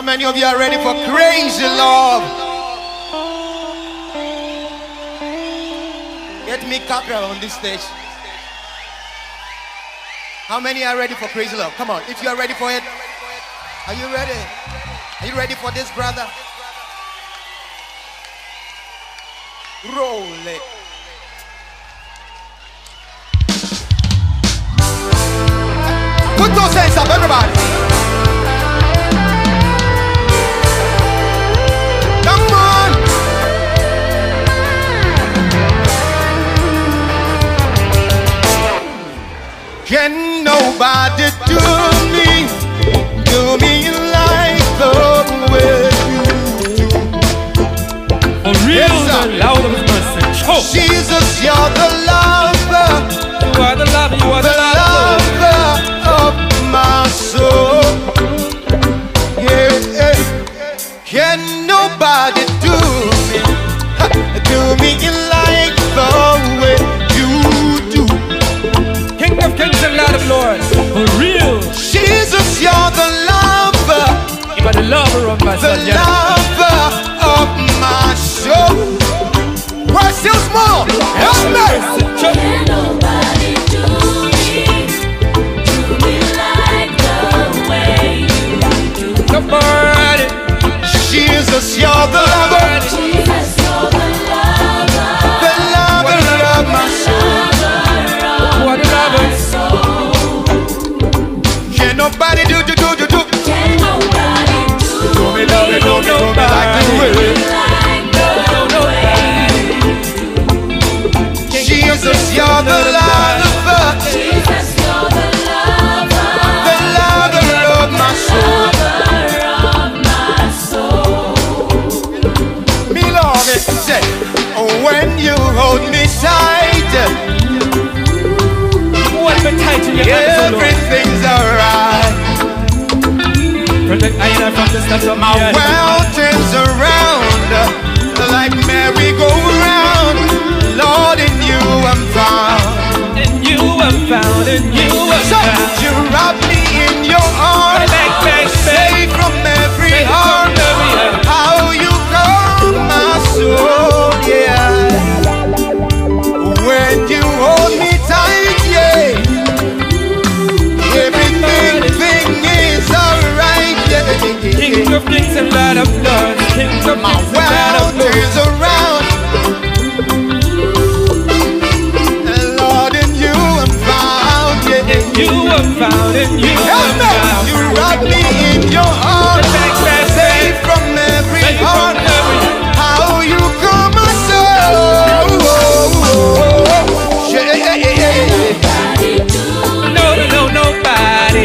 How many of you are ready for crazy love? Get me Capra on this stage. How many are ready for crazy love? Come on, if you are ready for it. Are you ready? Are you ready for this, brother? Roll it. Put those hands up, everybody. Come on. Can nobody do me like the way you do? For real, the loud of mercy. Jesus, you're the lover. You are the lover, you are the lover of my soul. Yeah. Can nobody do me like the way you do? King of kings and Lord of lords. For real. Jesus, you're the lover. You are the lover of my soul. The lover of my soul. We're still small. Help me. Can nobody do me like the way you do? Nobody. Jesus, you're the lover. Jesus, you're the lover. The lover of my soul. You are the lover. Can nobody do? Can nobody do me like the way? Jesus, you're the lover. Jesus, you're the lover. The lover of my soul. Me love it, say, when you hold me tight, everything's alright. Protect I from the steps of my world turns around like merry-go-round. Lord, in you I'm found. In you I'm found. In you I'm found. You wrap me in your arms, safe from every harm. How you calm my soul, yeah. When you hold me tight, yeah. Everything is alright, yeah. King of kings and Lord of lords. King of my world turns around. You are found, in you are found. You wrap me in your arms, safe from every harm. How you calm my soul. Nobody. Nobody.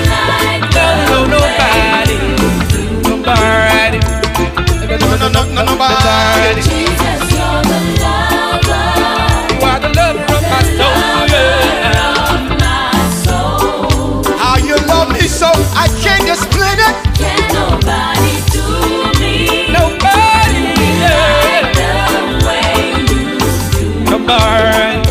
Jesus, you're the lover. You are the lover of my soul. How you love me so I can't explain it. Can nobody do me? Nobody. Like the way you do. Nobody.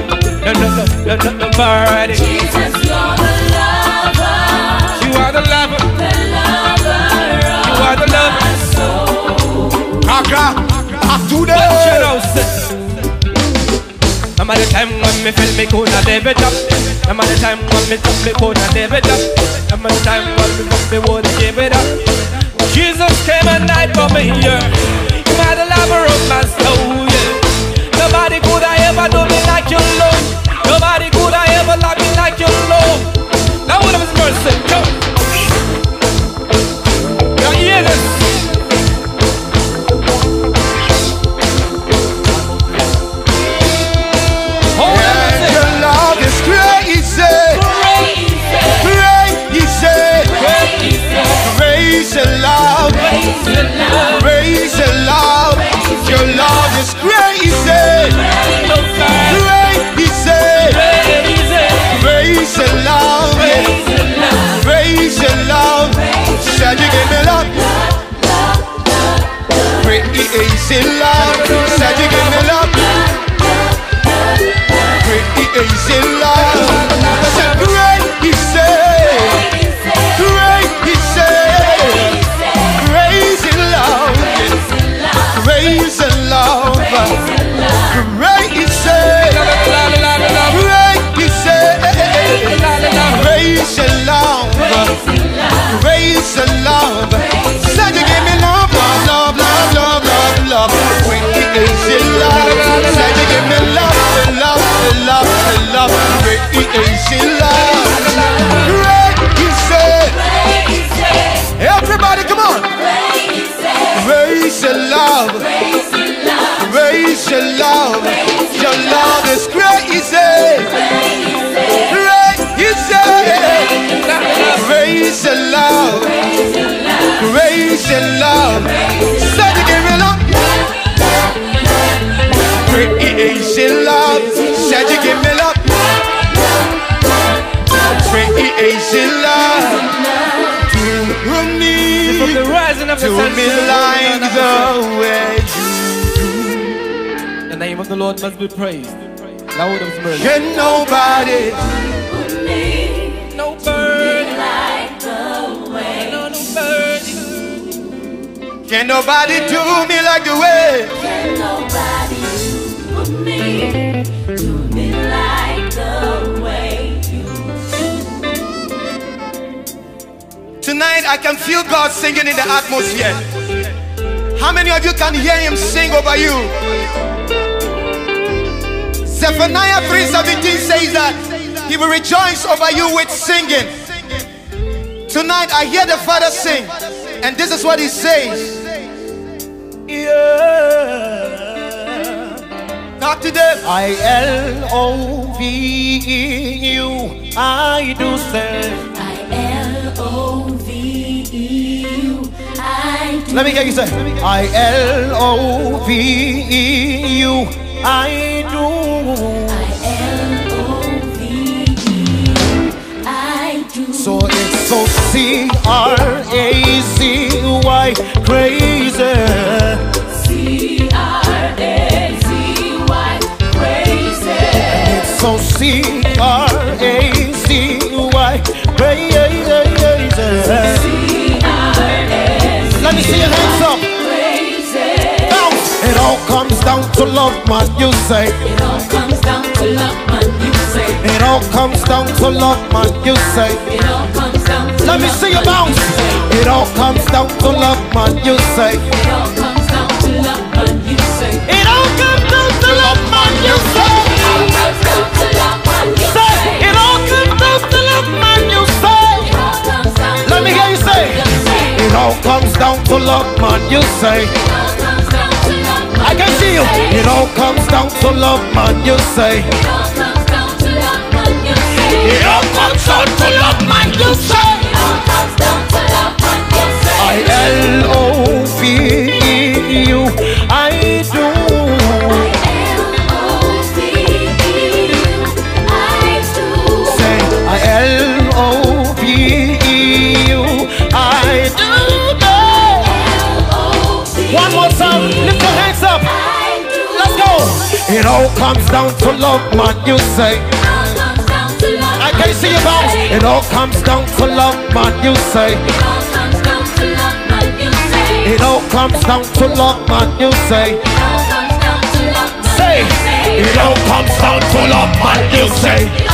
Nobody. Jesus, you're the lover. You are the lover. The lover. You are the lover. My soul. Kaka, Atude. I'm at the time when me feel me could not live it up. I'm at the time when me feel me could not live it up. I'm at the time when me would give it up. Jesus came and died for me, yeah. You are the lover of my soul, yeah. Nobody could I ever do me like you love. Nobody could I ever love me like you love. Now what of his mercy, come. You hear this? Praise the love, praise the love. Your love is crazy, crazy. Creation love. Creation. Everybody, come on. Creation love. Creation love. Your love is crazy. Crazy. Creation love. Creation love. Said you give me love. Creation love. Said you give me love. Creation love. To me. From the rising of the sun to me like the way you do. The name of the Lord must be praised. Lord of mercy. Can nobody No bird Like the way no bird. can nobody do me like the way. can nobody do me like the way you Tonight I can feel God singing in the atmosphere. How many of you can hear him sing over you? Zephaniah 3:17 says that he will rejoice over you with singing. Tonight I hear the Father sing, and this is what he says. Yeah. Talk to them. I-L-O-V-E-U, I do say. I-L-O-V-E-U I do. Let me hear you say. I-L-O-V-E-U, I do. I-L-O-V-E-U I do. So it's so C-R-A-Z-Y, crazy. C-R-A-Z-Y crazy. It's so C-R-A-Z-Y, crazy. Let me see your hands up. It all comes down to love, man, you say. It all comes down to love, man, you say. It all comes down to love, man, you say. It all comes down to Let me love, see you man, bounce. It all comes down to love, man, you say. It all comes down to love, man, you say. It all comes down to love, man, you say. It all comes down to love, man, you Say, say. it all comes down to love, man, you say. It all comes down to Let me hear you say. It all comes down to love, man, you say. It all comes down to love, man, I can see you. It all comes down to love, man, you say. It all comes down to love, man, you say. It all comes down to love, man, you say. It all comes down to love, man, you say. I-L-O-V-E-U, I do. I-L-O-V-E-U I do. Say, I-L-O-V-E-U, I do. L-O-V-E-U One more time, lift your hands up. I do. Let's go. It all comes down to love, man, you say. It all comes down to love, I can see you bounce. It all comes down to love, man, you say. It all comes down to love, man, you say. It all comes down to love, man, you say. It all comes down to love, man, Say, you say. it all comes down to love, man, you say. It